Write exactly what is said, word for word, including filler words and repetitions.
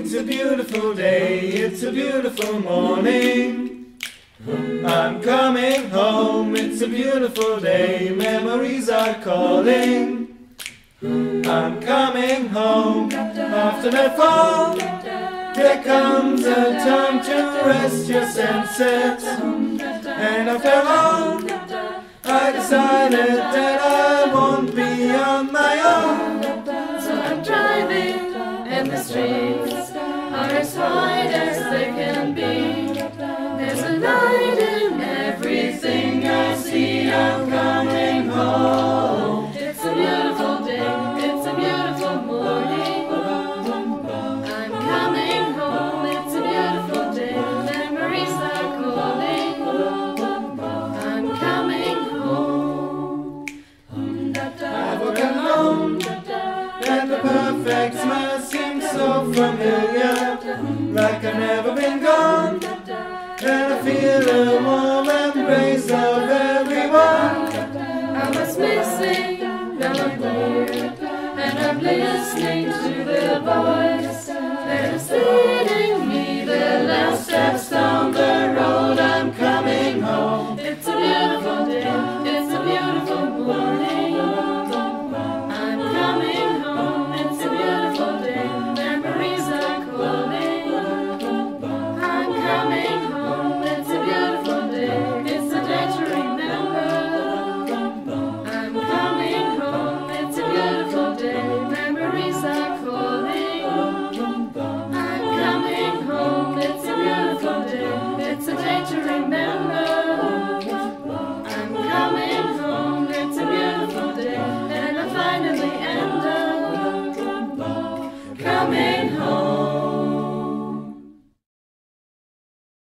It's a beautiful day, it's a beautiful morning. I'm coming home, it's a beautiful day, memories are calling. I'm coming home after nightfall. There comes a time to rest your senses, and after all, I decided that I won't be on my own. So I'm driving, and the streets are as wide as they can be. There's a light in everything I see. I'm coming home. It's a beautiful day, it's a beautiful morning. I'm coming home, it's a beautiful day. Memories are calling. I'm coming home. I walk alone, and the perfect smile seems so familiar, like I've never been gone. And I feel the warm embrace of everyone. I was missing, now I'm here, and I'm listening to the voice.